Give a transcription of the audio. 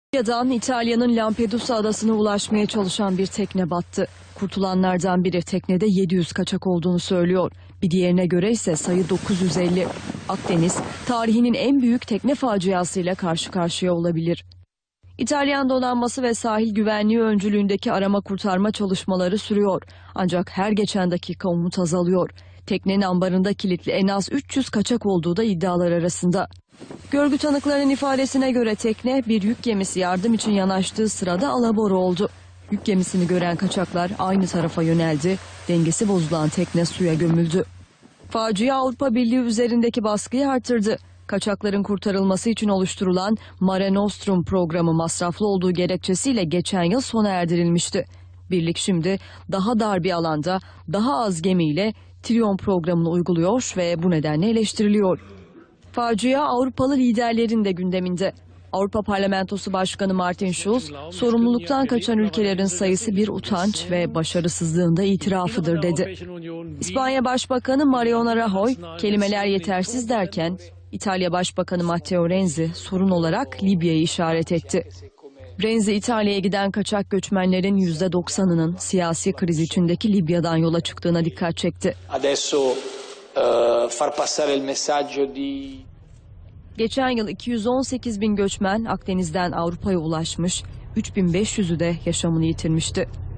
Libya'dan İtalya'nın Lampedusa adasına ulaşmaya çalışan bir tekne battı. Kurtulanlardan biri teknede 700 kaçak olduğunu söylüyor. Bir diğerine göre ise sayı 950. Akdeniz, tarihinin en büyük tekne faciasıyla karşı karşıya olabilir. İtalyan donanması ve sahil güvenliği öncülüğündeki arama kurtarma çalışmaları sürüyor. Ancak her geçen dakika umut azalıyor. Teknenin ambarında kilitli en az 300 kaçak olduğu da iddialar arasında. Görgü tanıklarının ifadesine göre tekne bir yük gemisi yardım için yanaştığı sırada alabora oldu. Yük gemisini gören kaçaklar aynı tarafa yöneldi. Dengesi bozulan tekne suya gömüldü. Facia Avrupa Birliği üzerindeki baskıyı artırdı. Kaçakların kurtarılması için oluşturulan Mare Nostrum programı masraflı olduğu gerekçesiyle geçen yıl sona erdirilmişti. Birlik şimdi daha dar bir alanda daha az gemiyle Triton programını uyguluyor ve bu nedenle eleştiriliyor. Facia Avrupalı liderlerin de gündeminde. Avrupa Parlamentosu Başkanı Martin Schulz, sorumluluktan kaçan ülkelerin sayısı bir utanç ve başarısızlığın da itirafıdır dedi. İspanya Başbakanı Mariano Rajoy, kelimeler yetersiz derken, İtalya Başbakanı Matteo Renzi sorun olarak Libya'yı işaret etti. Renzi, İtalya'ya giden kaçak göçmenlerin %90'ının siyasi kriz içindeki Libya'dan yola çıktığına dikkat çekti. Geçen yıl 218 bin göçmen Akdeniz'den Avrupa'ya ulaşmış, 3500'ü de yaşamını yitirmişti.